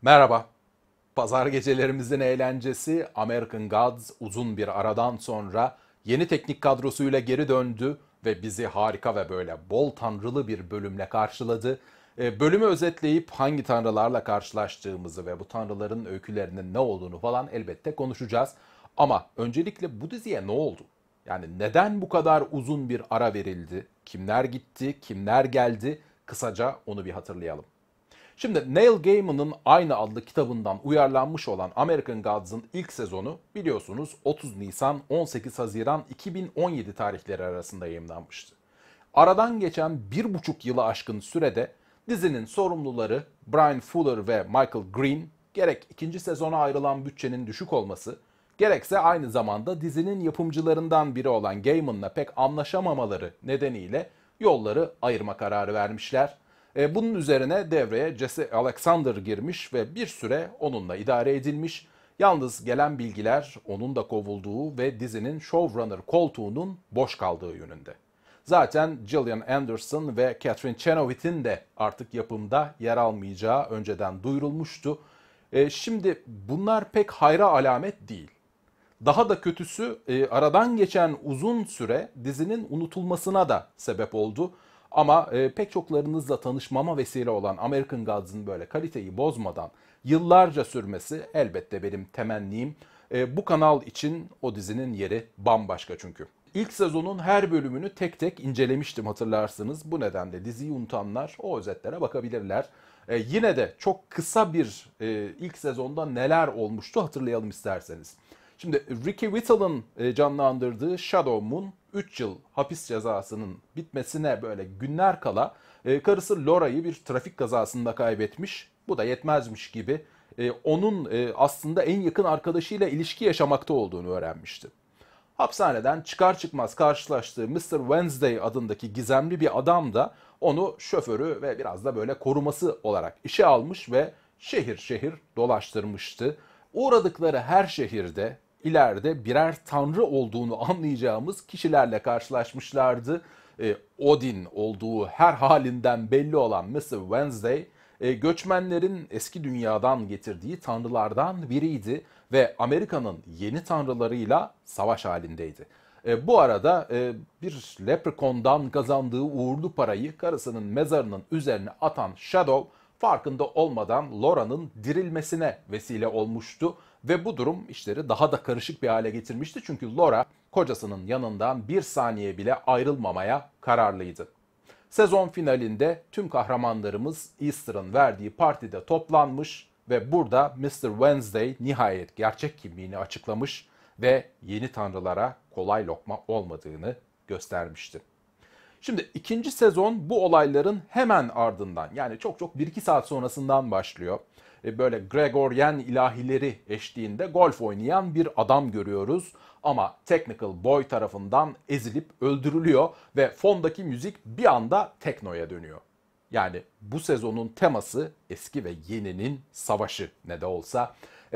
Merhaba. Pazar gecelerimizin eğlencesi American Gods uzun bir aradan sonra yeni teknik kadrosuyla geri döndü ve bizi harika ve böyle bol tanrılı bir bölümle karşıladı. Bölümü özetleyip hangi tanrılarla karşılaştığımızı ve bu tanrıların öykülerinin ne olduğunu falan elbette konuşacağız. Ama öncelikle bu diziye ne oldu? Yani neden bu kadar uzun bir ara verildi? Kimler gitti, kimler geldi? Kısaca onu bir hatırlayalım. Şimdi Neil Gaiman'ın aynı adlı kitabından uyarlanmış olan American Gods'ın ilk sezonu biliyorsunuz 30 Nisan 18 Haziran 2017 tarihleri arasında yayımlanmıştı. Aradan geçen 1,5 yılı aşkın sürede dizinin sorumluları Brian Fuller ve Michael Green gerek ikinci sezona ayrılan bütçenin düşük olması, gerekse aynı zamanda dizinin yapımcılarından biri olan Gaiman'la pek anlaşamamaları nedeniyle yolları ayırma kararı vermişler. Bunun üzerine devreye Jesse Alexander girmiş ve bir süre onunla idare edilmiş. Yalnız gelen bilgiler onun da kovulduğu ve dizinin showrunner koltuğunun boş kaldığı yönünde. Zaten Gillian Anderson ve Catherine Chenoweth'in de artık yapımda yer almayacağı önceden duyurulmuştu. Şimdi bunlar pek hayra alamet değil. Daha da kötüsü aradan geçen uzun süre dizinin unutulmasına da sebep oldu. Ama pek çoklarınızla tanışmama vesile olan American Gods'ın böyle kaliteyi bozmadan yıllarca sürmesi elbette benim temennim. Bu kanal için o dizinin yeri bambaşka çünkü. İlk sezonun her bölümünü tek tek incelemiştim hatırlarsınız. Bu nedenle diziyi unutanlar o özetlere bakabilirler. Yine de çok kısa bir ilk sezonda neler olmuştu hatırlayalım isterseniz. Şimdi Ricky Whittle'ın canlandırdığı Shadow Moon 3 yıl hapis cezasının bitmesine böyle günler kala karısı Laura'yı bir trafik kazasında kaybetmiş. Bu da yetmezmiş gibi onun aslında en yakın arkadaşıyla ilişki yaşamakta olduğunu öğrenmişti. Hapishaneden çıkar çıkmaz karşılaştığı Mr. Wednesday adındaki gizemli bir adam da onu şoförü ve biraz da böyle koruması olarak işe almış ve şehir şehir dolaştırmıştı. Uğradıkları her şehirde ileride birer tanrı olduğunu anlayacağımız kişilerle karşılaşmışlardı. Odin olduğu her halinden belli olan Mr. Wednesday, göçmenlerin eski dünyadan getirdiği tanrılardan biriydi ve Amerika'nın yeni tanrılarıyla savaş halindeydi. Bu arada bir leprechaun'dan kazandığı uğurlu parayı karısının mezarının üzerine atan Shadow farkında olmadan Laura'nın dirilmesine vesile olmuştu ve bu durum işleri daha da karışık bir hale getirmişti çünkü Laura kocasının yanından bir saniye bile ayrılmamaya kararlıydı. Sezon finalinde tüm kahramanlarımız Easter'ın verdiği partide toplanmış ve burada Mr. Wednesday nihayet gerçek kimliğini açıklamış ve yeni tanrılara kolay lokma olmadığını göstermişti. Şimdi ikinci sezon bu olayların hemen ardından yani çok 1-2 saat sonrasından başlıyor. Böyle Gregorian ilahileri eşliğinde golf oynayan bir adam görüyoruz. Ama Technical Boy tarafından ezilip öldürülüyor ve fondaki müzik bir anda teknoya dönüyor. Yani bu sezonun teması eski ve yeninin savaşı ne de olsa.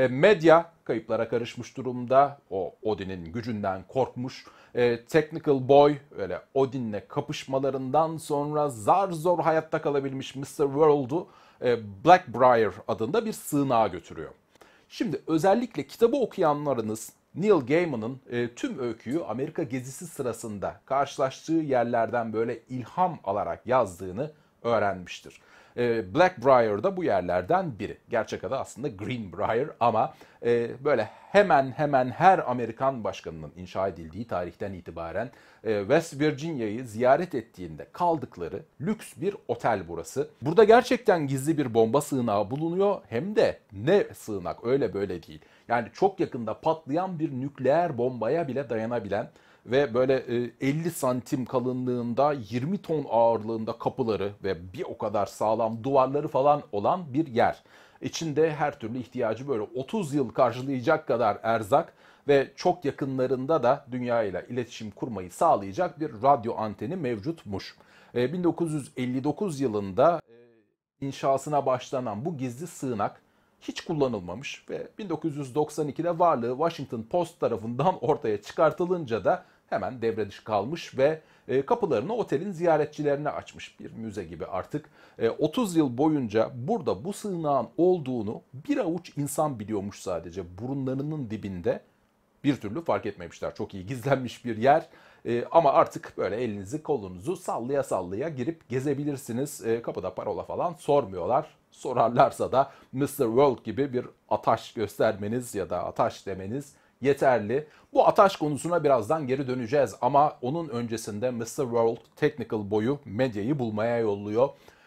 Medya kayıplara karışmış durumda. O Odin'in gücünden korkmuş. Technical Boy öyle Odin'le kapışmalarından sonra zar zor hayatta kalabilmiş Mr. World'u Blackbriar adında bir sığınağa götürüyor. Şimdi özellikle kitabı okuyanlarınız Neil Gaiman'ın tüm öyküyü Amerika gezisi sırasında karşılaştığı yerlerden böyle ilham alarak yazdığını öğrenmiştir. Blackbriar da bu yerlerden biri. Gerçek adı aslında Greenbrier ama böyle hemen hemen her Amerikan başkanının inşa edildiği tarihten itibaren West Virginia'yı ziyaret ettiğinde kaldıkları lüks bir otel burası. Burada gerçekten gizli bir bomba sığınağı bulunuyor. Hem de ne sığınak öyle böyle değil. Yani çok yakında patlayan bir nükleer bombaya bile dayanabilen ve böyle 50 santim kalınlığında 20 ton ağırlığında kapıları ve bir o kadar sağlam duvarları falan olan bir yer. İçinde her türlü ihtiyacı böyle 30 yıl karşılayacak kadar erzak ve çok yakınlarında da dünya ile iletişim kurmayı sağlayacak bir radyo anteni mevcutmuş. 1959 yılında inşasına başlanan bu gizli sığınak hiç kullanılmamış ve 1992'de varlığı Washington Post tarafından ortaya çıkartılınca da hemen devre dışı kalmış ve kapılarını otelin ziyaretçilerine açmış, bir müze gibi artık. 30 yıl boyunca burada bu sığınağın olduğunu bir avuç insan biliyormuş sadece, burunlarının dibinde. Bir türlü fark etmemişler. Çok iyi gizlenmiş bir yer. Ama artık böyle elinizi kolunuzu sallaya sallaya girip gezebilirsiniz. Kapıda parola falan sormuyorlar. Sorarlarsa da Mr. World gibi bir ataş göstermeniz ya da ataş demeniz yeterli. Bu ataş konusuna birazdan geri döneceğiz ama onun öncesinde Mr. World Technical Boy'u medyayı bulmaya yolluyor.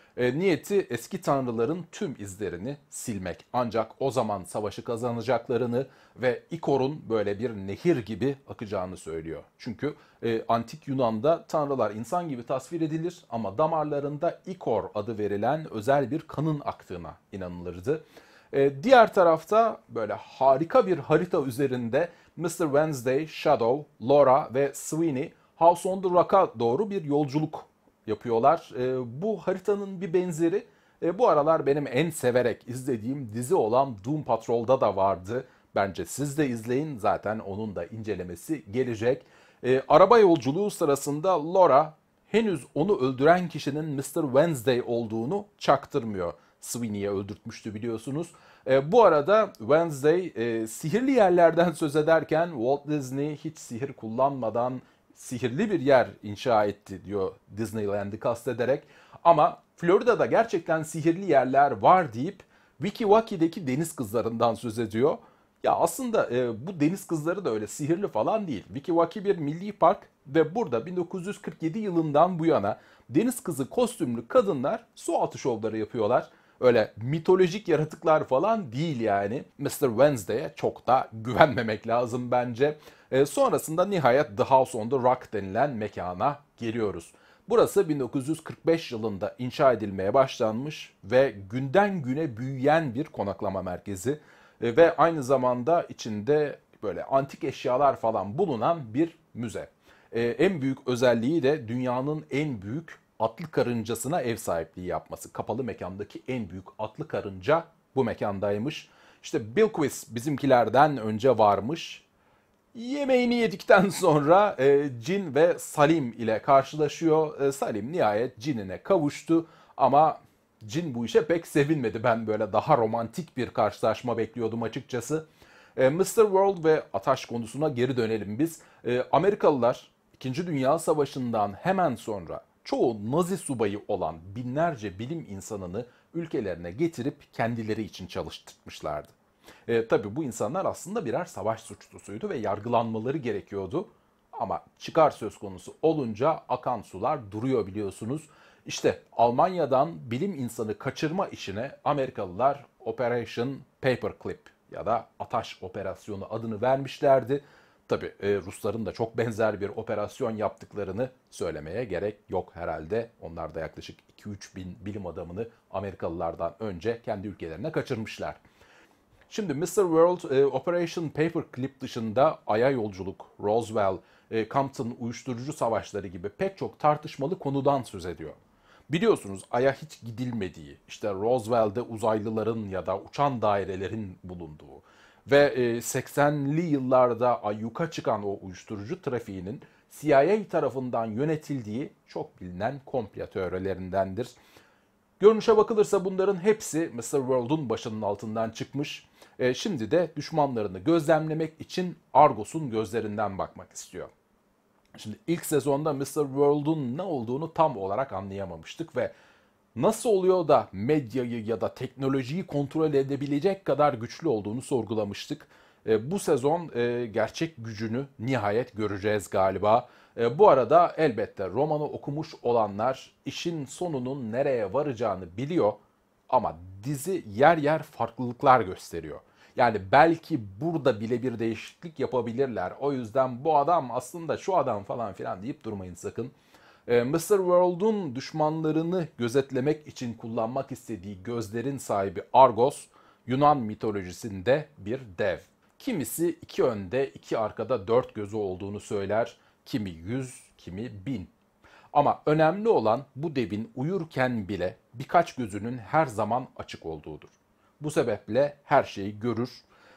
Niyeti eski tanrıların tüm izlerini silmek. Ancak o zaman savaşı kazanacaklarını ve İkor'un böyle bir nehir gibi akacağını söylüyor. Çünkü antik Yunan'da tanrılar insan gibi tasvir edilir ama damarlarında İkor adı verilen özel bir kanın aktığına inanılırdı. Diğer tarafta böyle harika bir harita üzerinde Mr. Wednesday, Shadow, Laura ve Sweeney House on the Rock'a doğru bir yolculuk yapıyorlar. Bu haritanın bir benzeri bu aralar benim en severek izlediğim dizi olan Doom Patrol'da da vardı. Bence siz de izleyin, zaten onun da incelemesi gelecek. Araba yolculuğu sırasında Laura henüz onu öldüren kişinin Mr. Wednesday olduğunu çaktırmıyor. Sweeney'e öldürtmüştü biliyorsunuz. Bu arada Wednesday sihirli yerlerden söz ederken Walt Disney hiç sihir kullanmadan sihirli bir yer inşa etti diyor, Disneyland'i kastederek. Ama Florida'da gerçekten sihirli yerler var deyip Wiki Waki'deki deniz kızlarından söz ediyor. Ya aslında bu deniz kızları da öyle sihirli falan değil. Wiki Waki bir milli park ve burada 1947 yılından bu yana deniz kızı kostümlü kadınlar su altı şovları yapıyorlar. Öyle mitolojik yaratıklar falan değil yani. Mr. Wednesday'e çok da güvenmemek lazım bence. Sonrasında nihayet The House on the Rock denilen mekana geliyoruz. Burası 1945 yılında inşa edilmeye başlanmış ve günden güne büyüyen bir konaklama merkezi. Ve aynı zamanda içinde böyle antik eşyalar falan bulunan bir müze. En büyük özelliği de dünyanın en büyük atlı karıncasına ev sahipliği yapması. Kapalı mekandaki en büyük atlı karınca bu mekandaymış. İşte Bilquis bizimkilerden önce varmış. Yemeğini yedikten sonra Cin ve Salim ile karşılaşıyor. Salim nihayet Cin'ine kavuştu ama Cin bu işe pek sevinmedi. Ben böyle daha romantik bir karşılaşma bekliyordum açıkçası. Mr. World ve Ataş konusuna geri dönelim biz. Amerikalılar 2. Dünya Savaşı'ndan hemen sonra çoğu Nazi subayı olan binlerce bilim insanını ülkelerine getirip kendileri için çalıştırmışlardı. Tabii bu insanlar aslında birer savaş suçlusuydu ve yargılanmaları gerekiyordu. Ama çıkar söz konusu olunca akan sular duruyor biliyorsunuz. İşte Almanya'dan bilim insanı kaçırma işine Amerikalılar Operation Paperclip ya da Ataş Operasyonu adını vermişlerdi. Tabii Rusların da çok benzer bir operasyon yaptıklarını söylemeye gerek yok herhalde. Onlar da yaklaşık 2-3 bin bilim adamını Amerikalılardan önce kendi ülkelerine kaçırmışlar. Şimdi Mr. World Operation Paperclip dışında Ay'a yolculuk, Roswell, Compton uyuşturucu savaşları gibi pek çok tartışmalı konudan söz ediyor. Biliyorsunuz Ay'a hiç gidilmediği, işte Roswell'de uzaylıların ya da uçan dairelerin bulunduğu ve 80'li yıllarda ayyuka çıkan o uyuşturucu trafiğinin CIA tarafından yönetildiği çok bilinen komplo teorilerindendir. Görünüşe bakılırsa bunların hepsi Mr. World'un başının altından çıkmış. Şimdi de düşmanlarını gözlemlemek için Argos'un gözlerinden bakmak istiyor. Şimdi ilk sezonda Mr. World'un ne olduğunu tam olarak anlayamamıştık ve nasıl oluyor da medyayı ya da teknolojiyi kontrol edebilecek kadar güçlü olduğunu sorgulamıştık. Bu sezon gerçek gücünü nihayet göreceğiz galiba. Bu arada elbette romanı okumuş olanlar işin sonunun nereye varacağını biliyor ama dizi yer yer farklılıklar gösteriyor. Yani belki burada bile bir değişiklik yapabilirler. O yüzden bu adam aslında şu adam falan filan deyip durmayın sakın. Mr. World'un düşmanlarını gözetlemek için kullanmak istediği gözlerin sahibi Argos, Yunan mitolojisinde bir dev. Kimisi iki önde, iki arkada dört gözü olduğunu söyler. Kimi 100, kimi 1000. Ama önemli olan bu devin uyurken bile birkaç gözünün her zaman açık olduğudur. Bu sebeple her şeyi görür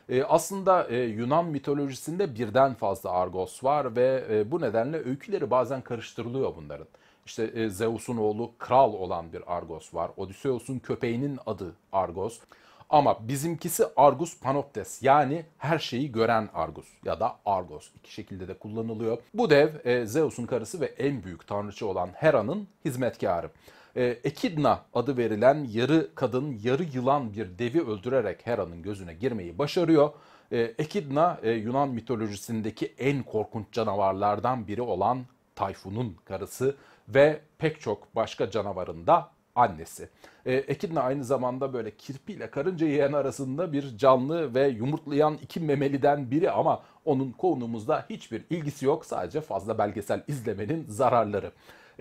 Aslında Yunan mitolojisinde birden fazla Argos var ve bu nedenle öyküleri bazen karıştırılıyor bunların. İşte Zeus'un oğlu kral olan bir Argos var. Odysseus'un köpeğinin adı Argos. Ama bizimkisi Argus Panoptes, yani her şeyi gören Argus ya da Argos, iki şekilde de kullanılıyor. Bu dev Zeus'un karısı ve en büyük tanrıçı olan Hera'nın hizmetkarı. Ekidna adı verilen yarı kadın, yarı yılan bir devi öldürerek Hera'nın gözüne girmeyi başarıyor. Ekidna Yunan mitolojisindeki en korkunç canavarlardan biri olan Tayfun'un karısı ve pek çok başka canavarın da annesi. Ekidna aynı zamanda böyle kirpiyle karınca yiyen arasında bir canlı ve yumurtlayan iki memeliden biri ama onun konumuzda hiçbir ilgisi yok. Sadece fazla belgesel izlemenin zararları.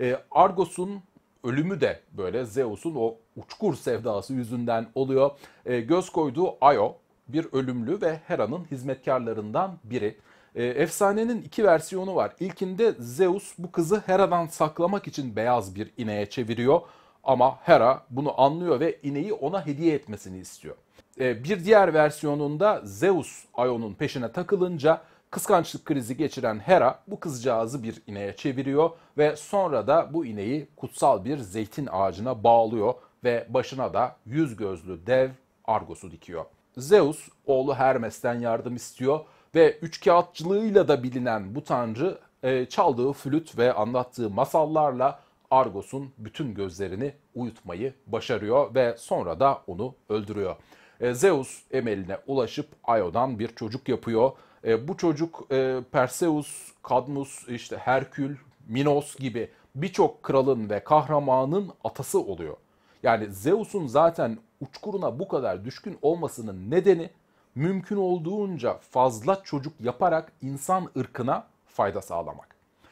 Argos'un ölümü de böyle Zeus'un o uçkur sevdası yüzünden oluyor. Göz koyduğu Io bir ölümlü ve Hera'nın hizmetkarlarından biri. Efsanenin iki versiyonu var. İlkinde Zeus bu kızı Hera'dan saklamak için beyaz bir ineğe çeviriyor. Ama Hera bunu anlıyor ve ineği ona hediye etmesini istiyor. Bir diğer versiyonunda Zeus Io'nun peşine takılınca kıskançlık krizi geçiren Hera bu kızcağızı bir ineğe çeviriyor ve sonra da bu ineği kutsal bir zeytin ağacına bağlıyor ve başına da yüz gözlü dev Argos'u dikiyor. Zeus oğlu Hermes'ten yardım istiyor ve üçkağıtçılığıyla da bilinen bu tanrı çaldığı flüt ve anlattığı masallarla Argos'un bütün gözlerini uyutmayı başarıyor ve sonra da onu öldürüyor. Zeus emeline ulaşıp Io'dan bir çocuk yapıyor. Bu çocuk Perseus, Kadmus, işte Herkül, Minos gibi birçok kralın ve kahramanın atası oluyor. Yani Zeus'un zaten uçkuruna bu kadar düşkün olmasının nedeni mümkün olduğunca fazla çocuk yaparak insan ırkına fayda sağlamak.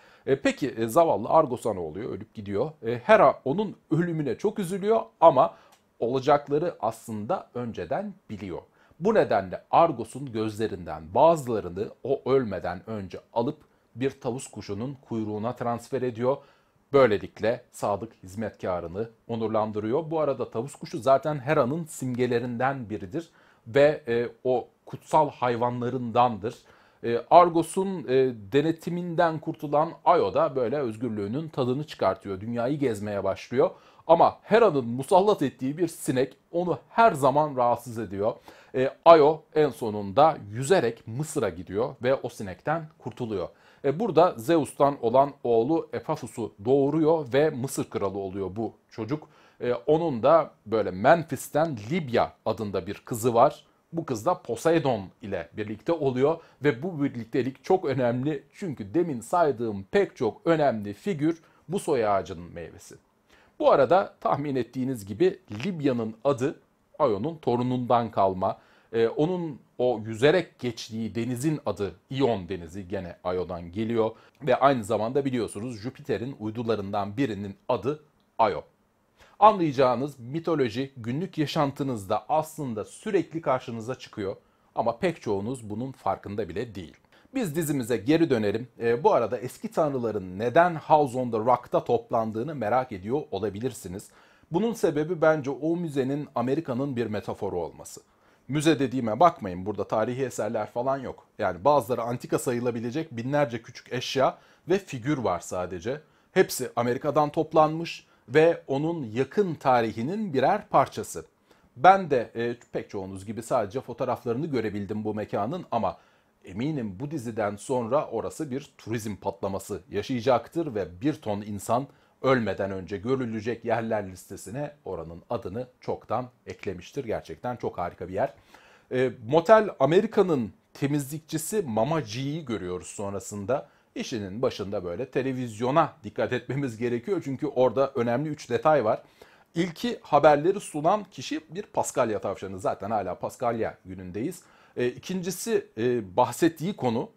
Peki zavallı Argos'a ne oluyor? Ölüp gidiyor. Hera onun ölümüne çok üzülüyor ama olacakları aslında önceden biliyor. Bu nedenle Argos'un gözlerinden bazılarını o ölmeden önce alıp bir tavus kuşunun kuyruğuna transfer ediyor. Böylelikle sadık hizmetkarını onurlandırıyor. Bu arada tavus kuşu zaten Hera'nın simgelerinden biridir ve o kutsal hayvanlarındandır. Argos'un denetiminden kurtulan Io da böyle özgürlüğünün tadını çıkartıyor. Dünyayı gezmeye başlıyor. Ama Hera'nın musallat ettiği bir sinek onu her zaman rahatsız ediyor. Io en sonunda yüzerek Mısır'a gidiyor ve o sinekten kurtuluyor. Burada Zeus'tan olan oğlu Epaphus'u doğuruyor ve Mısır kralı oluyor bu çocuk. Onun da böyle Memphis'ten Libya adında bir kızı var. Bu kız da Poseidon ile birlikte oluyor ve bu birliktelik çok önemli çünkü demin saydığım pek çok önemli figür bu soy ağacının meyvesi. Bu arada tahmin ettiğiniz gibi Libya'nın adı Io'nun torunundan kalma. Onun o yüzerek geçtiği denizin adı İyon Denizi, gene Io'dan geliyor. Ve aynı zamanda biliyorsunuz Jüpiter'in uydularından birinin adı Io. Anlayacağınız mitoloji günlük yaşantınızda aslında sürekli karşınıza çıkıyor ama pek çoğunuz bunun farkında bile değil. Biz dizimize geri dönelim. Bu arada eski tanrıların neden House on the Rock'ta toplandığını merak ediyor olabilirsiniz. Bunun sebebi bence o müzenin Amerika'nın bir metaforu olması. Müze dediğime bakmayın, burada tarihi eserler falan yok. Yani bazıları antika sayılabilecek binlerce küçük eşya ve figür var sadece. Hepsi Amerika'dan toplanmış ve onun yakın tarihinin birer parçası. Ben de pek çoğunuz gibi sadece fotoğraflarını görebildim bu mekanın ama eminim bu diziden sonra orası bir turizm patlaması yaşayacaktır ve bir ton insan ölmeden önce görülecek yerler listesine oranın adını çoktan eklemiştir. Gerçekten çok harika bir yer. Motel Amerika'nın temizlikçisi Mama G'yi görüyoruz sonrasında. İşinin başında böyle televizyona dikkat etmemiz gerekiyor çünkü orada önemli 3 detay var. İlki, haberleri sunan kişi bir Paskalya tavşanı. Zaten hala Paskalya günündeyiz. İkincisi bahsettiği konu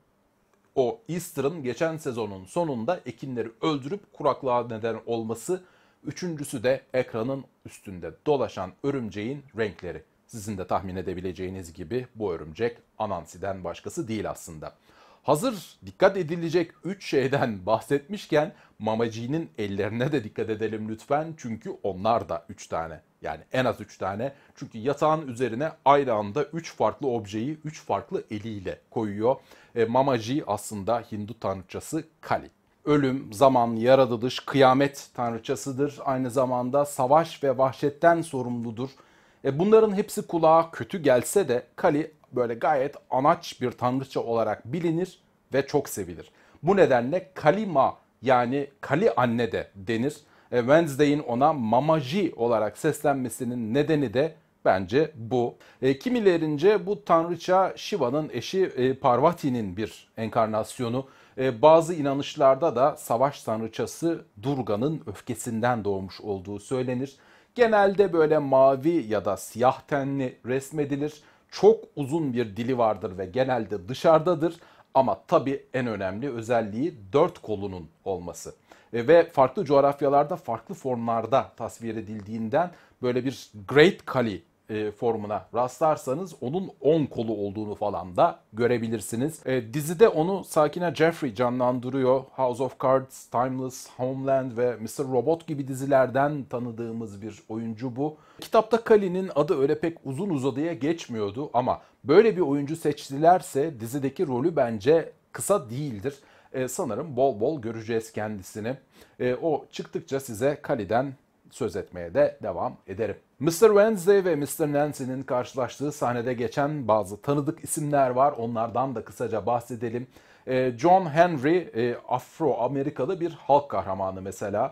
o Easter'ın geçen sezonun sonunda ekinleri öldürüp kuraklığa neden olması. Üçüncüsü de ekranın üstünde dolaşan örümceğin renkleri. Sizin de tahmin edebileceğiniz gibi bu örümcek Anansi'den başkası değil aslında. Hazır dikkat edilecek 3 şeyden bahsetmişken Mamaji'nin ellerine de dikkat edelim lütfen. Çünkü onlar da 3 tane. Yani en az 3 tane. Çünkü yatağın üzerine aynı anda 3 farklı objeyi 3 farklı eliyle koyuyor. Mamaji aslında Hindu tanrıçası Kali. Ölüm, zaman, yaratılış, kıyamet tanrıçasıdır. Aynı zamanda savaş ve vahşetten sorumludur. Bunların hepsi kulağa kötü gelse de Kali böyle gayet anaç bir tanrıça olarak bilinir ve çok sevilir. Bu nedenle Kalima yani Kali anne de denir. Wednesday'in ona Mamaji olarak seslenmesinin nedeni de bence bu. Kimilerince bu tanrıça Shiva'nın eşi Parvati'nin bir enkarnasyonu. Bazı inanışlarda da savaş tanrıçası Durga'nın öfkesinden doğmuş olduğu söylenir. Genelde böyle mavi ya da siyah tenli resmedilir. Çok uzun bir dili vardır ve genelde dışarıdadır. Ama tabii en önemli özelliği 4 kolunun olması. Ve farklı coğrafyalarda farklı formlarda tasvir edildiğinden böyle bir Great Kali formuna rastlarsanız onun 10 kolu olduğunu falan da görebilirsiniz. Dizide onu Sakine Jeffrey canlandırıyor. House of Cards, Timeless, Homeland ve Mr. Robot gibi dizilerden tanıdığımız bir oyuncu bu. Kitapta Kali'nin adı öyle pek uzun uzadıya geçmiyordu ama böyle bir oyuncu seçtilerse dizideki rolü bence kısa değildir. Sanırım bol bol göreceğiz kendisini. O çıktıkça size Kali'den söz etmeye de devam ederim. Mr. Wednesday ve Mr. Nancy'nin karşılaştığı sahnede geçen bazı tanıdık isimler var. Onlardan da kısaca bahsedelim. John Henry, Afro-Amerikalı bir halk kahramanı mesela.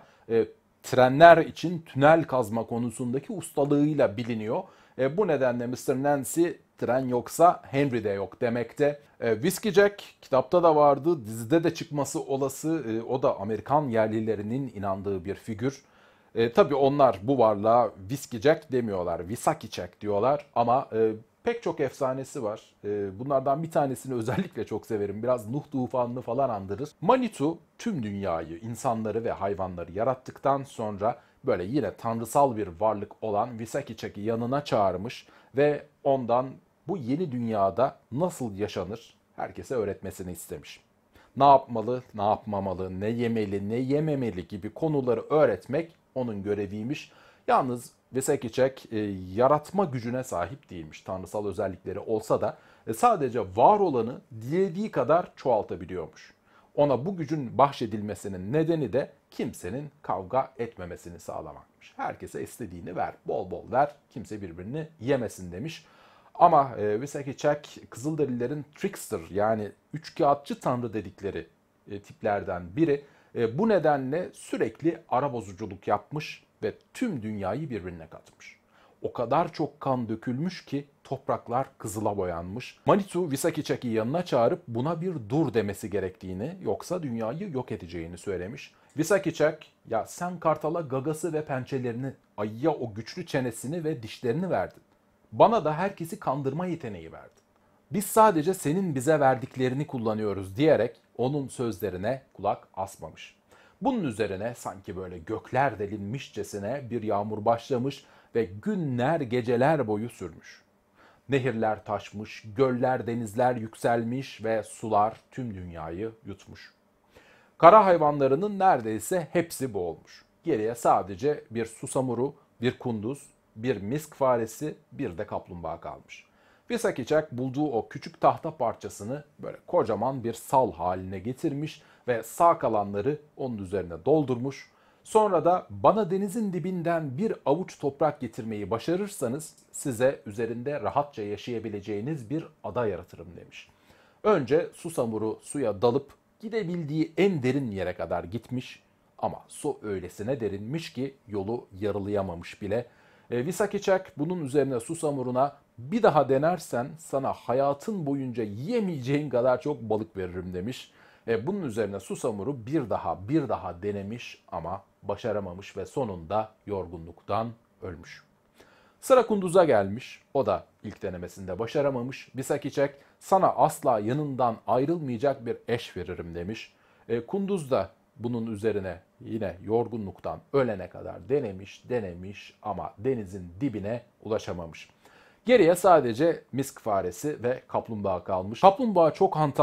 Trenler için tünel kazma konusundaki ustalığıyla biliniyor. Bu nedenle Mr. Nancy tren yoksa Henry de yok demekte. Whiskey Jack kitapta da vardı, dizide de çıkması olası. O da Amerikan yerlilerinin inandığı bir figür. Tabii onlar bu varlığa Whiskey Jack demiyorlar, Wisaki Jack diyorlar ama pek çok efsanesi var. Bunlardan bir tanesini özellikle çok severim. Biraz Nuh tufanını falan andırır. Manitou tüm dünyayı, insanları ve hayvanları yarattıktan sonra böyle yine tanrısal bir varlık olan Wisaki Jack'i yanına çağırmış ve ondan bu yeni dünyada nasıl yaşanır herkese öğretmesini istemiş. Ne yapmalı, ne yapmamalı, ne yemeli, ne yememeli gibi konuları öğretmek onun göreviymiş. Yalnız Vesekiçek yaratma gücüne sahip değilmiş. Tanrısal özellikleri olsa da sadece var olanı dilediği kadar çoğaltabiliyormuş. Ona bu gücün bahşedilmesinin nedeni de kimsenin kavga etmemesini sağlamakmış. Herkese istediğini ver, bol bol ver, kimse birbirini yemesin demiş. Ama Vesekiçek Kızılderililerin trickster yani üçkağıtçı tanrı dedikleri tiplerden biri. Bu nedenle sürekli ara bozuculuk yapmış ve tüm dünyayı birbirine katmış. O kadar çok kan dökülmüş ki topraklar kızıla boyanmış. Manitou Visakiçak'ı yanına çağırıp buna bir dur demesi gerektiğini yoksa dünyayı yok edeceğini söylemiş. Visakiçak ya sen kartala gagası ve pençelerini, ayıya o güçlü çenesini ve dişlerini verdin. Bana da herkesi kandırma yeteneği verdin. Biz sadece senin bize verdiklerini kullanıyoruz diyerek onun sözlerine kulak asmamış. Bunun üzerine sanki böyle gökler delinmişçesine bir yağmur başlamış ve günler geceler boyu sürmüş. Nehirler taşmış, göller denizler yükselmiş ve sular tüm dünyayı yutmuş. Kara hayvanlarının neredeyse hepsi boğulmuş. Geriye sadece bir susamuru, bir kunduz, bir misk faresi, bir de kaplumbağa kalmış. Visakiçak bulduğu o küçük tahta parçasını böyle kocaman bir sal haline getirmiş ve sağ kalanları onun üzerine doldurmuş. Sonra da bana denizin dibinden bir avuç toprak getirmeyi başarırsanız size üzerinde rahatça yaşayabileceğiniz bir ada yaratırım demiş. Önce susamuru suya dalıp gidebildiği en derin yere kadar gitmiş ama su öylesine derinmiş ki yolu yarılayamamış bile. Visakiçak bunun üzerine susamuruna bir daha denersen sana hayatın boyunca yiyemeyeceğin kadar çok balık veririm demiş. Bunun üzerine susamuru bir daha denemiş ama başaramamış ve sonunda yorgunluktan ölmüş. Sıra kunduz'a gelmiş. O da ilk denemesinde başaramamış. Visakiçak sana asla yanından ayrılmayacak bir eş veririm demiş. Kunduz da bunun üzerine yine yorgunluktan ölene kadar denemiş ama denizin dibine ulaşamamış. Geriye sadece misk faresi ve kaplumbağa kalmış. Kaplumbağa çok hantal,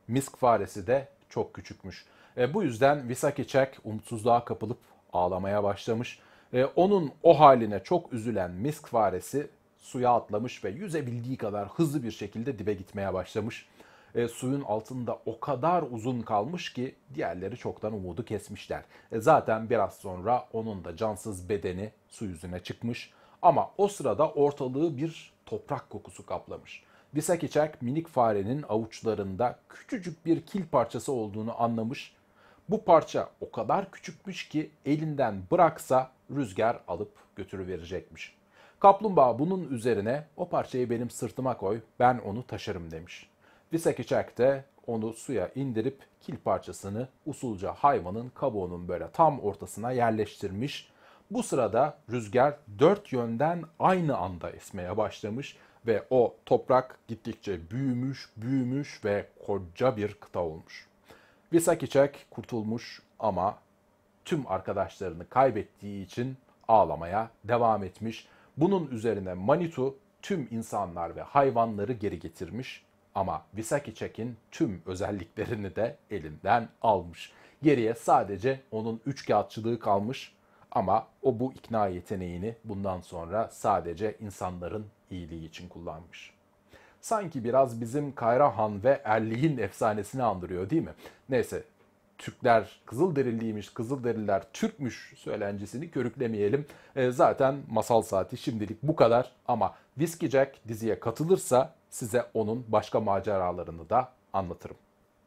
Misk faresi de çok küçükmüş. Bu yüzden Visakichek umutsuzluğa kapılıp ağlamaya başlamış. Onun o haline çok üzülen Misk faresi suya atlamış ve yüzebildiği kadar hızlı bir şekilde dibe gitmeye başlamış. Suyun altında o kadar uzun kalmış ki diğerleri çoktan umudu kesmişler. Zaten biraz sonra onun da cansız bedeni su yüzüne çıkmış. Ama o sırada ortalığı bir toprak kokusu kaplamış. Visakichek minik farenin avuçlarında küçücük bir kil parçası olduğunu anlamış. Bu parça o kadar küçükmüş ki elinden bıraksa rüzgar alıp götürüverecekmiş. Kaplumbağa bunun üzerine o parçayı benim sırtıma koy, ben onu taşırım demiş. Visakichek de onu suya indirip kil parçasını usulca hayvanın kabuğunun böyle tam ortasına yerleştirmiş. Bu sırada rüzgar dört yönden aynı anda esmeye başlamış ve o toprak gittikçe büyümüş, büyümüş ve koca bir kıta olmuş. Visakichek kurtulmuş ama tüm arkadaşlarını kaybettiği için ağlamaya devam etmiş. Bunun üzerine Manitou tüm insanlar ve hayvanları geri getirmiş ama Visakichek'in tüm özelliklerini de elinden almış. Geriye sadece onun üçkağıtçılığı kalmış ama o bu ikna yeteneğini bundan sonra sadece insanların iyiliği için kullanmış. Sanki biraz bizim Kayrahan ve Erli'nin efsanesini andırıyor değil mi? Neyse, Türkler Kızılderiliymiş, Kızılderililer Türkmüş söylencisini körüklemeyelim. Zaten masal saati şimdilik bu kadar ama Whiskey Jack diziye katılırsa size onun başka maceralarını da anlatırım.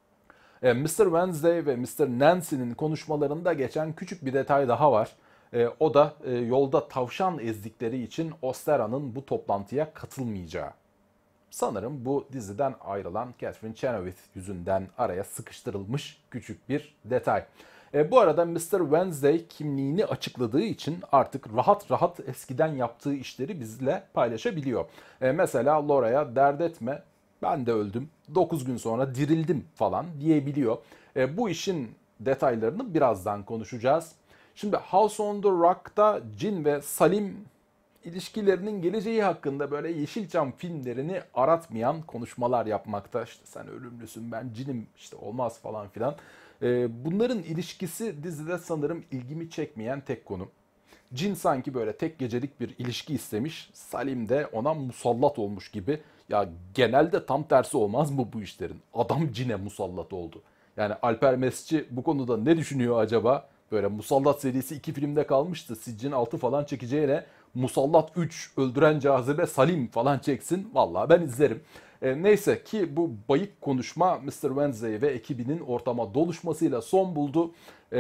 Mr. Wednesday ve Mr. Nancy'nin konuşmalarında geçen küçük bir detay daha var. O da yolda tavşan ezdikleri için Ostera'nın bu toplantıya katılmayacağı. Sanırım bu diziden ayrılan Catherine Chenoweth yüzünden araya sıkıştırılmış küçük bir detay. Bu arada Mr. Wednesday kimliğini açıkladığı için artık rahat rahat eskiden yaptığı işleri bizle paylaşabiliyor. Mesela Laura'ya dert etme, ben de öldüm, 9 gün sonra dirildim falan diyebiliyor. Bu işin detaylarını birazdan konuşacağız. Şimdi House on the Rock'ta Jin ve Salim ilişkilerinin geleceği hakkında böyle Yeşilçam filmlerini aratmayan konuşmalar yapmakta. İşte sen ölümlüsün, ben cinim, işte olmaz falan filan. Bunların ilişkisi dizide sanırım ilgimi çekmeyen tek konu. Jin sanki böyle tek gecelik bir ilişki istemiş. Salim de ona musallat olmuş gibi. Ya genelde tam tersi olmaz mı bu işlerin? Adam Jin'e musallat oldu. Yani Alper Mesci bu konuda ne düşünüyor acaba? Böyle Musallat serisi 2 filmde kalmıştı. Siccin 6 falan çekeceğine Musallat 3 Öldüren Cazibe Salim falan çeksin. Vallahi ben izlerim. Neyse ki bu bayık konuşma Mr. Wednesday ve ekibinin ortama doluşmasıyla son buldu.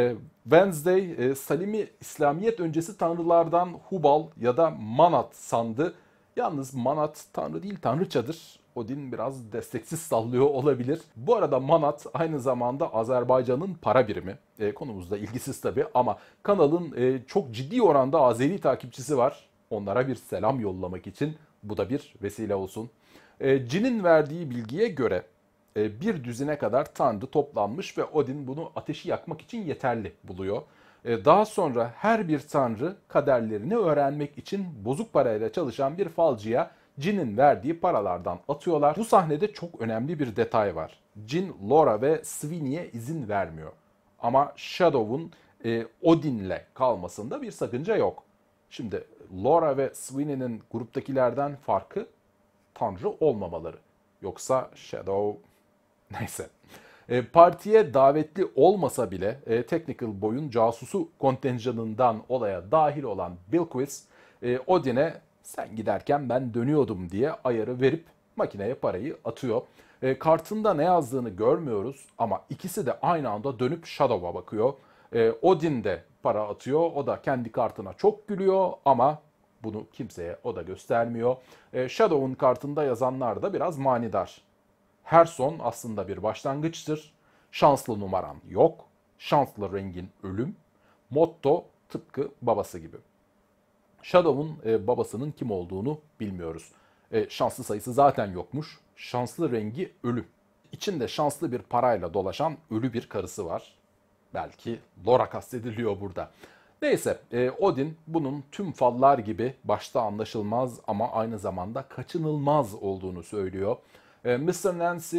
Wednesday Salim'i İslamiyet öncesi tanrılardan Hubal ya da Manat sandı. Yalnız Manat tanrı değil tanrıçadır. Odin biraz desteksiz sallıyor olabilir. Bu arada Manat aynı zamanda Azerbaycan'ın para birimi. Konumuzda ilgisiz tabii ama kanalın çok ciddi oranda Azeri takipçisi var. Onlara bir selam yollamak için bu da bir vesile olsun. Jin'in verdiği bilgiye göre bir düzine kadar tanrı toplanmış ve Odin bunu ateşi yakmak için yeterli buluyor. Daha sonra her bir tanrı kaderlerini öğrenmek için bozuk parayla çalışan bir falcıya Jin'in verdiği paralardan atıyorlar. Bu sahnede çok önemli bir detay var. Jin, Laura ve Sweeney'e izin vermiyor. Ama Shadow'un Odin'le kalmasında bir sakınca yok. Şimdi Laura ve Sweeney'nin gruptakilerden farkı tanrı olmamaları. Yoksa Shadow neyse. Partiye davetli olmasa bile Technical Boy'un casusu kontenjanından olaya dahil olan Bilquis, Odin'e sen giderken ben dönüyordum diye ayarı verip makineye parayı atıyor. Kartında ne yazdığını görmüyoruz ama ikisi de aynı anda dönüp Shadow'a bakıyor. Odin de para atıyor, o da kendi kartına çok gülüyor ama bunu kimseye o da göstermiyor. Shadow'un kartında yazanlar da biraz manidar. Her son aslında bir başlangıçtır. Şanslı numaran yok. Şanslı rengin ölüm. Motto tıpkı babası gibi. Shadow'un babasının kim olduğunu bilmiyoruz. Şanslı sayısı zaten yokmuş. Şanslı rengi ölüm. İçinde şanslı bir parayla dolaşan ölü bir karısı var. Belki Laura kastediliyor burada. Neyse, Odin bunun tüm fallar gibi başta anlaşılmaz ama aynı zamanda kaçınılmaz olduğunu söylüyor. Mr. Nancy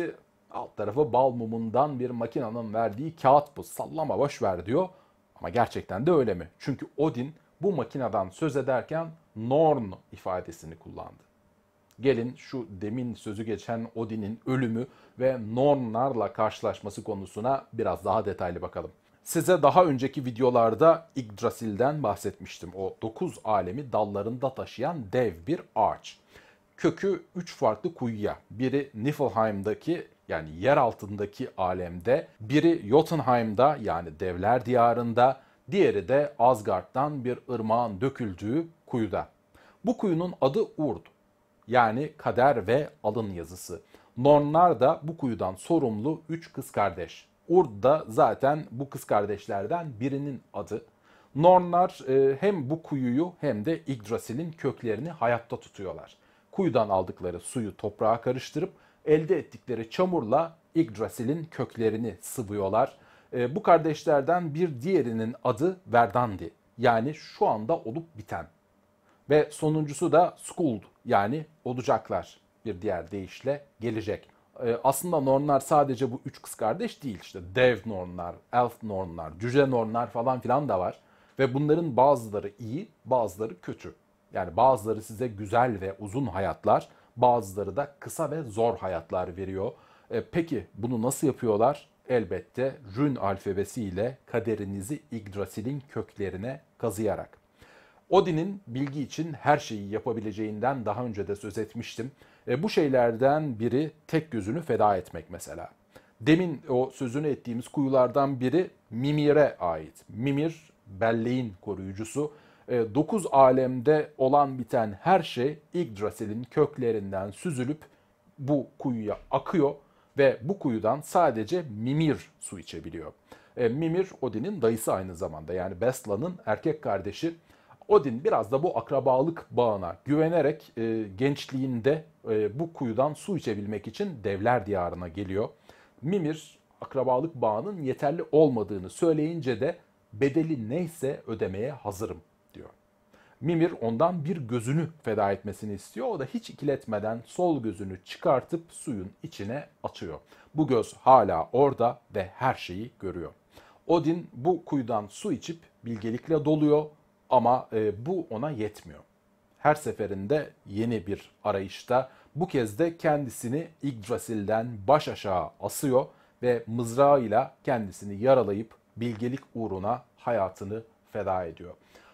Alt tarafı bal mumundan bir makinenin verdiği kağıt bu. Sallama boş ver diyor. Ama gerçekten de öyle mi? Çünkü Odin bu makineden söz ederken Norn ifadesini kullandı. Gelin şu demin sözü geçen Odin'in ölümü ve Nornlarla karşılaşması konusuna biraz daha detaylı bakalım. Size daha önceki videolarda Yggdrasil'den bahsetmiştim. O 9 alemi dallarında taşıyan dev bir ağaç. Kökü 3 farklı kuyuya, biri Niflheim'daki yani yer altındaki alemde, biri Jotunheim'da yani devler diyarında, diğeri de Asgard'dan bir ırmağın döküldüğü kuyuda. Bu kuyunun adı Urd yani kader ve alın yazısı. Nornlar da bu kuyudan sorumlu 3 kız kardeş. Urd da zaten bu kız kardeşlerden birinin adı. Nornlar hem bu kuyuyu hem de Yggdrasil'in köklerini hayatta tutuyorlar. Kuyudan aldıkları suyu toprağa karıştırıp elde ettikleri çamurla Yggdrasil'in köklerini sıvıyorlar. Bu kardeşlerden bir diğerinin adı Verdandi yani şu anda olup biten. Ve sonuncusu da Skuld yani olacaklar bir diğer deyişle gelecek. Aslında Nornlar sadece bu 3 kız kardeş değil işte Dev Nornlar, Elf Nornlar, Cüce Nornlar falan filan da var. Ve bunların bazıları iyi, bazıları kötü. Yani bazıları size güzel ve uzun hayatlar, bazıları da kısa ve zor hayatlar veriyor. Peki bunu nasıl yapıyorlar? Elbette Rün alfabesiyle kaderinizi Yggdrasil'in köklerine kazıyarak. Odin'in bilgi için her şeyi yapabileceğinden daha önce de söz etmiştim. Bu şeylerden biri tek gözünü feda etmek mesela. Demin o sözünü ettiğimiz kuyulardan biri Mimir'e ait. Mimir, belleğin koruyucusu. 9 alemde olan biten her şey Yggdrasil'in köklerinden süzülüp bu kuyuya akıyor ve bu kuyudan sadece Mimir su içebiliyor. Mimir, Odin'in dayısı aynı zamanda yani Bestlan'ın erkek kardeşi. Odin biraz da bu akrabalık bağına güvenerek gençliğinde bu kuyudan su içebilmek için devler diyarına geliyor. Mimir akrabalık bağının yeterli olmadığını söyleyince de bedeli neyse ödemeye hazırım diyor. Mimir ondan bir gözünü feda etmesini istiyor. O da hiç ikiletmeden sol gözünü çıkartıp suyun içine atıyor. Bu göz hala orada ve her şeyi görüyor. Odin bu kuyudan su içip bilgelikle doluyor ama bu ona yetmiyor. Her seferinde yeni bir arayışta bu kez de kendisini Yggdrasil'den baş aşağı asıyor ve mızrağıyla kendisini yaralayıp bilgelik uğruna hayatını feda ediyor.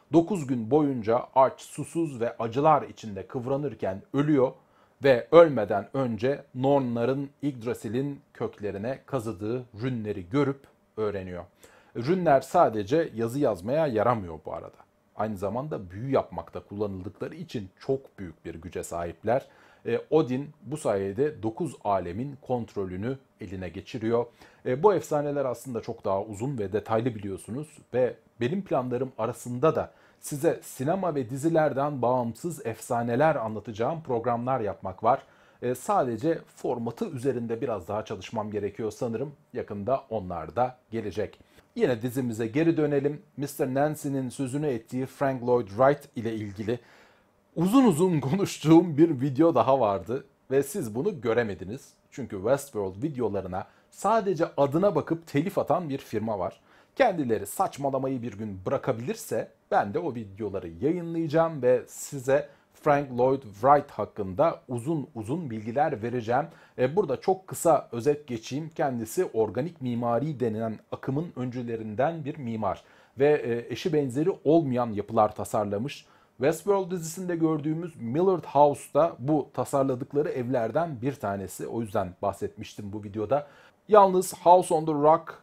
9 gün boyunca aç, susuz ve acılar içinde kıvranırken ölüyor ve ölmeden önce Nornların Yggdrasil'in köklerine kazıdığı rünleri görüp öğreniyor. Rünler sadece yazı yazmaya yaramıyor bu arada. Aynı zamanda büyü yapmakta kullanıldıkları için çok büyük bir güce sahipler. Odin bu sayede 9 alemin kontrolünü eline geçiriyor. Bu efsaneler aslında çok daha uzun ve detaylı biliyorsunuz ve benim planlarım arasında da size sinema ve dizilerden bağımsız efsaneler anlatacağım programlar yapmak var. Sadece formatı üzerinde biraz daha çalışmam gerekiyor sanırım. Yakında onlar da gelecek. Yine dizimize geri dönelim. Mr. Nancy'nin sözünü ettiği Frank Lloyd Wright ile ilgili uzun uzun konuştuğum bir video daha vardı ve siz bunu göremediniz. Çünkü Westworld videolarına sadece adına bakıp telif atan bir firma var. Kendileri saçmalamayı bir gün bırakabilirse ben de o videoları yayınlayacağım ve size Frank Lloyd Wright hakkında uzun uzun bilgiler vereceğim. Burada çok kısa özet geçeyim. Kendisi organik mimari denilen akımın öncülerinden bir mimar ve eşi benzeri olmayan yapılar tasarlamış. Westworld dizisinde gördüğümüz Millard House'da bu tasarladıkları evlerden bir tanesi. O yüzden bahsetmiştim bu videoda. Yalnız House on the Rock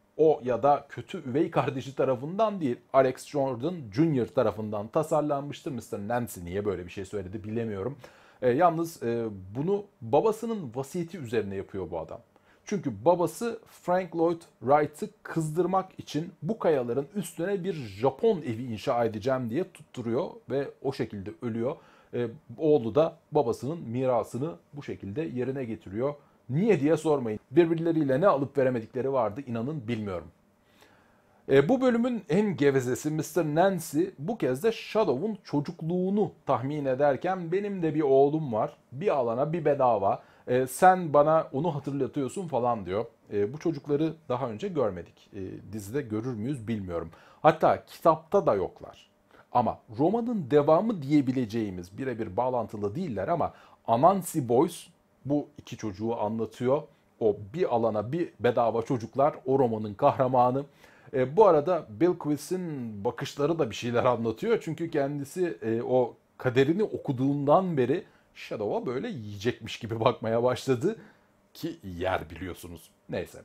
o ya da kötü üvey kardeşi tarafından değil, Alex Jordan Jr. tarafından tasarlanmıştır. Mr. Nancy niye böyle bir şey söyledi bilemiyorum. Yalnız bunu babasının vasiyeti üzerine yapıyor bu adam. Çünkü babası Frank Lloyd Wright'ı kızdırmak için bu kayaların üstüne bir Japon evi inşa edeceğim diye tutturuyor ve o şekilde ölüyor. Oğlu da babasının mirasını bu şekilde yerine getiriyor. Niye diye sormayın. Birbirleriyle ne alıp veremedikleri vardı inanın bilmiyorum. Bu bölümün en gevezesi Mr. Nancy bu kez de Shadow'un çocukluğunu tahmin ederken benim de bir oğlum var. Bir alana bir bedava. Sen bana onu hatırlatıyorsun falan diyor. Bu çocukları daha önce görmedik. Dizide görür müyüz bilmiyorum. Hatta kitapta da yoklar. Ama romanın devamı diyebileceğimiz birebir bağlantılı değiller ama Anansi Boys bu iki çocuğu anlatıyor. O bir alana bir bedava çocuklar o romanın kahramanı. Bu arada Bilquis'in bakışları da bir şeyler anlatıyor. Çünkü kendisi o kaderini okuduğundan beri Shadow'a böyle yiyecekmiş gibi bakmaya başladı. Ki yer biliyorsunuz. Neyse.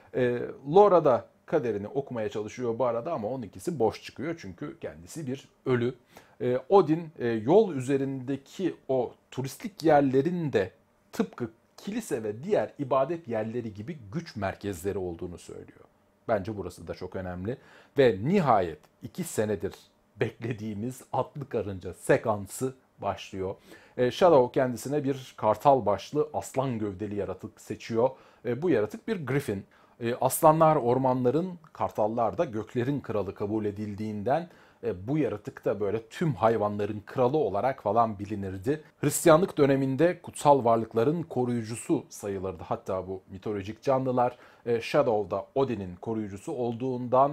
Laura da kaderini okumaya çalışıyor bu arada ama onunkisi boş çıkıyor çünkü kendisi bir ölü. Odin yol üzerindeki o turistik yerlerin de tıpkı kilise ve diğer ibadet yerleri gibi güç merkezleri olduğunu söylüyor. Bence burası da çok önemli. Ve nihayet 2 senedir beklediğimiz atlı karınca sekansı başlıyor. Shadow kendisine bir kartal başlı aslan gövdeli yaratık seçiyor. Bu yaratık bir griffin. Aslanlar ormanların, kartallar da göklerin kralı kabul edildiğinden bu yaratık da böyle tüm hayvanların kralı olarak falan bilinirdi. Hristiyanlık döneminde kutsal varlıkların koruyucusu sayılırdı. Hatta bu mitolojik canlılar Shadow da Odin'in koruyucusu olduğundan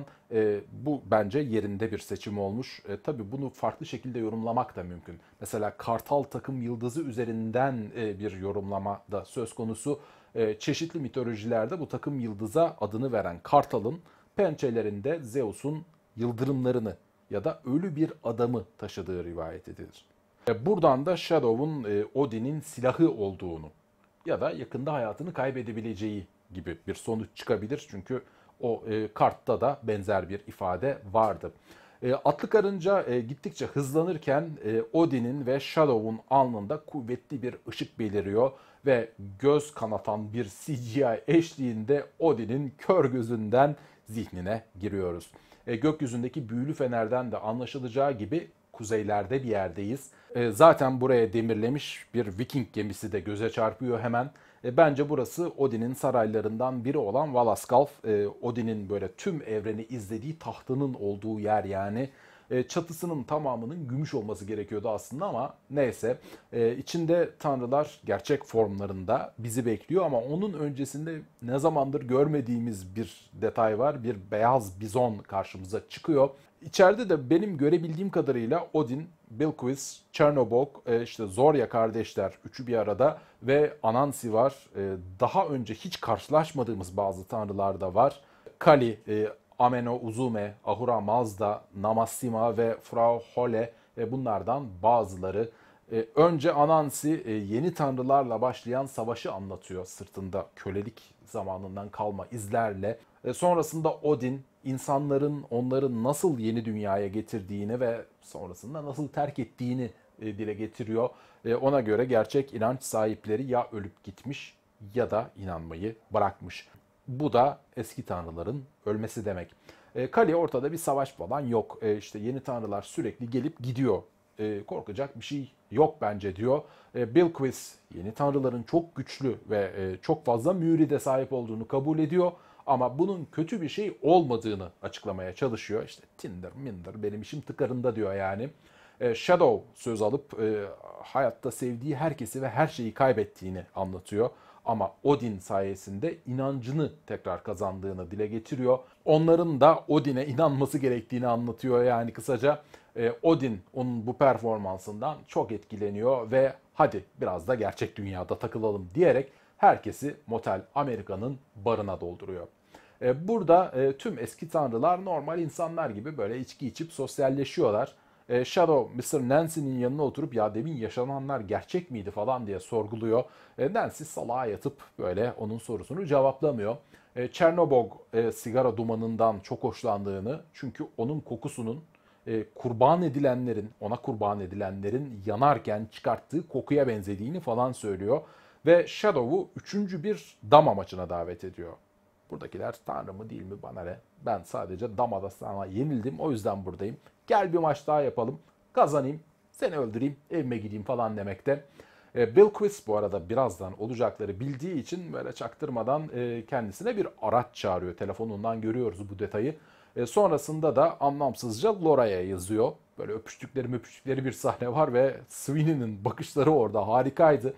bu bence yerinde bir seçim olmuş. Tabii bunu farklı şekilde yorumlamak da mümkün. Mesela kartal takım yıldızı üzerinden bir yorumlama da söz konusu. Çeşitli mitolojilerde bu takım yıldıza adını veren kartalın pençelerinde Zeus'un yıldırımlarını ya da ölü bir adamı taşıdığı rivayet edilir. Buradan da Shadow'un Odin'in silahı olduğunu ya da yakında hayatını kaybedebileceği gibi bir sonuç çıkabilir. Çünkü o kartta da benzer bir ifade vardı. Atlı karınca gittikçe hızlanırken Odin'in ve Shadow'un alnında kuvvetli bir ışık beliriyor ve göz kanatan bir CGI eşliğinde Odin'in kör gözünden zihnine giriyoruz. Gökyüzündeki büyülü fenerden de anlaşılacağı gibi kuzeylerde bir yerdeyiz. Zaten buraya demirlemiş bir Viking gemisi de göze çarpıyor hemen. Bence burası Odin'in saraylarından biri olan Valaskal. Odin'in böyle tüm evreni izlediği tahtının olduğu yer yani. Çatısının tamamının gümüş olması gerekiyordu aslında ama neyse. İçinde tanrılar gerçek formlarında bizi bekliyor ama onun öncesinde ne zamandır görmediğimiz bir detay var. Bir beyaz bizon karşımıza çıkıyor. İçeride de benim görebildiğim kadarıyla Odin, Bilquis, Chernobog, işte Zorya kardeşler üçü bir arada ve Anansi var. Daha önce hiç karşılaşmadığımız bazı tanrılar da var. Kali, Ameno Uzume, Ahura Mazda, Namassima ve Frau Hole bunlardan bazıları. Önce Anansi yeni tanrılarla başlayan savaşı anlatıyor sırtında kölelik zamanından kalma izlerle. Sonrasında Odin insanların onları nasıl yeni dünyaya getirdiğini ve sonrasında nasıl terk ettiğini dile getiriyor. Ona göre gerçek inanç sahipleri ya ölüp gitmiş ya da inanmayı bırakmış. Bu da eski tanrıların ölmesi demek. Kali ortada bir savaş falan yok. İşte yeni tanrılar sürekli gelip gidiyor. Korkacak bir şey yok bence diyor. Bilquis yeni tanrıların çok güçlü ve çok fazla müride sahip olduğunu kabul ediyor. Ama bunun kötü bir şey olmadığını açıklamaya çalışıyor. İşte Tinder, Minder benim işim tıkarında diyor yani. Shadow söz alıp hayatta sevdiği herkesi ve her şeyi kaybettiğini anlatıyor. Ama Odin sayesinde inancını tekrar kazandığını dile getiriyor. Onların da Odin'e inanması gerektiğini anlatıyor. Yani kısaca Odin onun bu performansından çok etkileniyor ve hadi biraz da gerçek dünyada takılalım diyerek herkesi Motel Amerika'nın barına dolduruyor. Burada tüm eski tanrılar normal insanlar gibi böyle içki içip sosyalleşiyorlar. Shadow Mr. Nancy'nin yanına oturup ya demin yaşananlar gerçek miydi falan diye sorguluyor. Nancy salağa yatıp böyle onun sorusunu cevaplamıyor. Chernobog sigara dumanından çok hoşlandığını çünkü onun kokusunun kurban edilenlerin, ona kurban edilenlerin yanarken çıkarttığı kokuya benzediğini falan söylüyor. Ve Shadow'u üçüncü bir dama maçına davet ediyor. Buradakiler tanrı mı değil mi bana ne? Ben sadece damada sana yenildim o yüzden buradayım. Gel bir maç daha yapalım. Kazanayım, seni öldüreyim, evime gideyim falan demekte. Bilquis bu arada birazdan olacakları bildiği için böyle çaktırmadan kendisine bir araç çağırıyor. Telefonundan görüyoruz bu detayı. Sonrasında da anlamsızca Laura'ya yazıyor. Böyle öpüştükleri bir sahne var ve Sweeney'nin bakışları orada harikaydı.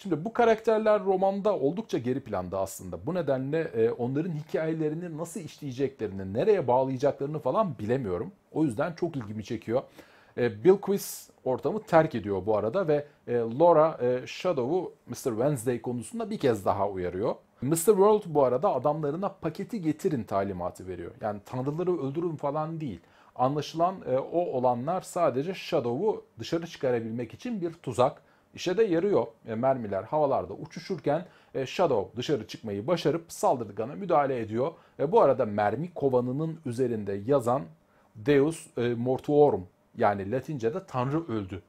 Şimdi bu karakterler romanda oldukça geri planda aslında. Bu nedenle onların hikayelerini nasıl işleyeceklerini, nereye bağlayacaklarını falan bilemiyorum. O yüzden çok ilgimi çekiyor. Bilquis ortamı terk ediyor bu arada ve Laura Shadow'u Mr. Wednesday konusunda bir kez daha uyarıyor. Mr. World bu arada adamlarına paketi getirin talimatı veriyor. Yani tanrıları öldürün falan değil. Anlaşılan o olanlar sadece Shadow'u dışarı çıkarabilmek için bir tuzak. İşe de yarıyor. Mermiler havalarda uçuşurken Shadow dışarı çıkmayı başarıp saldırgana müdahale ediyor. Bu arada mermi kovanının üzerinde yazan Deus Mortuorum, yani Latince'de Tanrı öldü.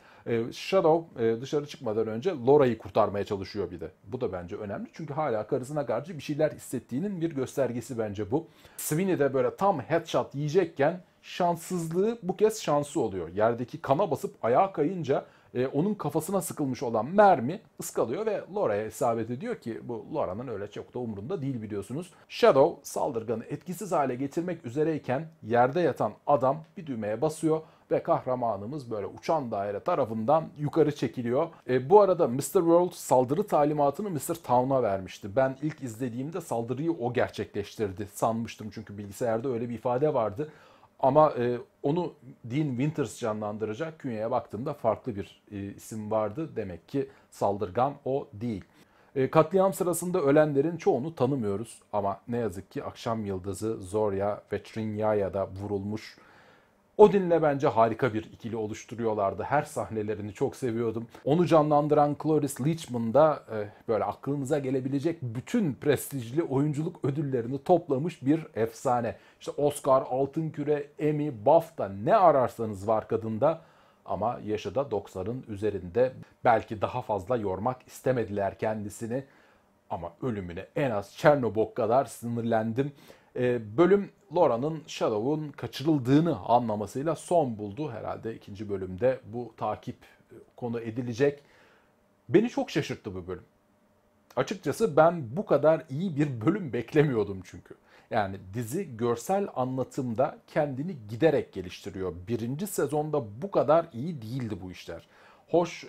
Shadow dışarı çıkmadan önce Laura'yı kurtarmaya çalışıyor bir de. Bu da bence önemli çünkü hala karısına karşı bir şeyler hissettiğinin bir göstergesi bence bu. Sweeney de böyle tam headshot yiyecekken şanssızlığı bu kez şansı oluyor. Yerdeki kana basıp ayağa kayınca onun kafasına sıkılmış olan mermi ıskalıyor ve Laura'ya isabet ediyor ki bu Laura'nın öyle çok da umurunda değil biliyorsunuz. Shadow saldırganı etkisiz hale getirmek üzereyken yerde yatan adam bir düğmeye basıyor ve kahramanımız böyle uçan daire tarafından yukarı çekiliyor. Bu arada Mr. World saldırı talimatını Mr. Town'a vermişti. Ben ilk izlediğimde saldırıyı o gerçekleştirdi sanmıştım çünkü bilgisayarda öyle bir ifade vardı. Ama onu Dean Winters canlandıracak. Künyeye baktığımda farklı bir isim vardı. Demek ki saldırgan o değil. Katliam sırasında ölenlerin çoğunu tanımıyoruz. Ama ne yazık ki Akşam Yıldızı, Zorya ve Trinya'ya da vurulmuş. Odin'le bence harika bir ikili oluşturuyorlardı. Her sahnelerini çok seviyordum. Onu canlandıran Cloris Leachman da böyle aklınıza gelebilecek bütün prestijli oyunculuk ödüllerini toplamış bir efsane. İşte Oscar, Altın Küre, Emmy, BAFTA ne ararsanız var kadında. Ama yaşı da 90'ın üzerinde. Belki daha fazla yormak istemediler kendisini. Ama ölümüne en az Çernobog kadar sinirlendim. Bölüm Laura'nın Shadow'un kaçırıldığını anlamasıyla son buldu. Herhalde ikinci bölümde bu takip konu edilecek. Beni çok şaşırttı bu bölüm. Açıkçası ben bu kadar iyi bir bölüm beklemiyordum çünkü. Yani dizi görsel anlatımda kendini giderek geliştiriyor. Birinci sezonda bu kadar iyi değildi bu işler. Hoş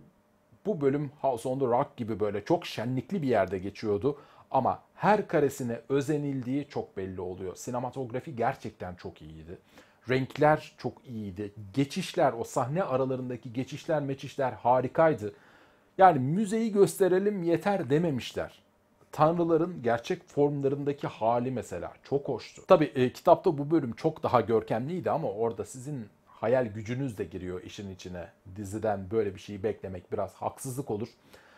bu bölüm House on the Rock gibi böyle çok şenlikli bir yerde geçiyordu. Ama her karesine özenildiği çok belli oluyor. Sinematografi gerçekten çok iyiydi. Renkler çok iyiydi. Geçişler, o sahne aralarındaki geçişler, meçişler harikaydı. Yani müzeyi gösterelim yeter dememişler. Tanrıların gerçek formlarındaki hali mesela çok hoştu. Tabii kitapta bu bölüm çok daha görkemliydi ama orada sizin hayal gücünüz de giriyor işin içine. Diziden böyle bir şeyi beklemek biraz haksızlık olur.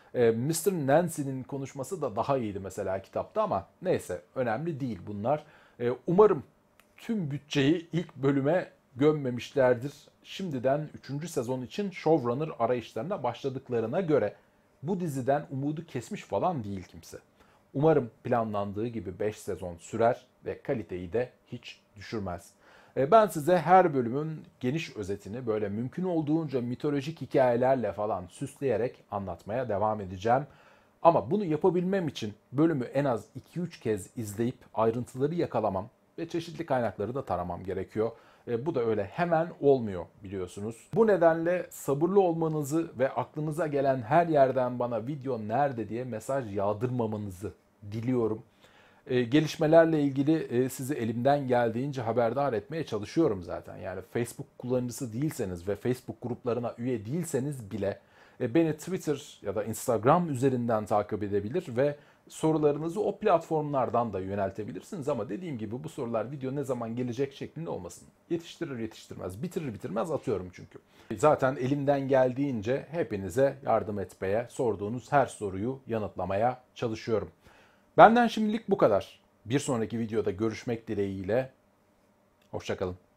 Mr. Nancy'nin konuşması da daha iyiydi mesela kitapta ama neyse önemli değil bunlar. Umarım tüm bütçeyi ilk bölüme gömmemişlerdir. Şimdiden 3. sezon için showrunner arayışlarına başladıklarına göre bu diziden umudu kesmiş falan değil kimse. Umarım planlandığı gibi 5 sezon sürer ve kaliteyi de hiç düşürmez. Ben size her bölümün geniş özetini böyle mümkün olduğunca mitolojik hikayelerle falan süsleyerek anlatmaya devam edeceğim. Ama bunu yapabilmem için bölümü en az 2-3 kez izleyip ayrıntıları yakalamam ve çeşitli kaynakları da taramam gerekiyor. Bu da öyle hemen olmuyor biliyorsunuz. Bu nedenle sabırlı olmanızı ve aklınıza gelen her yerden bana video nerede diye mesaj yağdırmamanızı diliyorum. Gelişmelerle ilgili sizi elimden geldiğince haberdar etmeye çalışıyorum zaten. Yani Facebook kullanıcısı değilseniz ve Facebook gruplarına üye değilseniz bile beni Twitter ya da Instagram üzerinden takip edebilir ve sorularınızı o platformlardan da yöneltebilirsiniz. Ama dediğim gibi bu sorular video ne zaman gelecek şeklinde olmasın. Yetiştirir yetiştirmez, bitirir bitirmez atıyorum çünkü. Zaten elimden geldiğince hepinize yardım etmeye, sorduğunuz her soruyu yanıtlamaya çalışıyorum. Benden şimdilik bu kadar. Bir sonraki videoda görüşmek dileğiyle. Hoşça kalın.